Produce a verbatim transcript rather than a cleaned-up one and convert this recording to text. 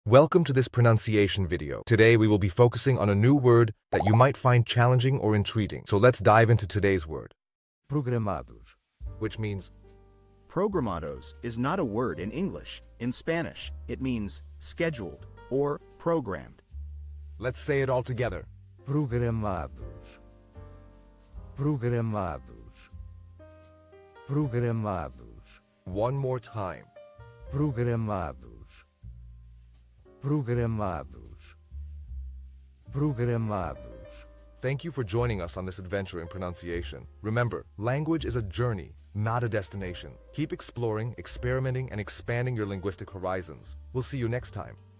Welcome to this pronunciation video. Today we will be focusing on a new word that you might find challenging or intriguing. So let's dive into today's word, Programados. which means Programados is not a word in English. In Spanish, it means scheduled or programmed. let's say it all together. Programados. Programados. Programados. One more time. Programados. Programados. Programados. Thank you for joining us on this adventure in pronunciation. Remember, language is a journey, not a destination. Keep exploring, experimenting, and expanding your linguistic horizons. We'll see you next time.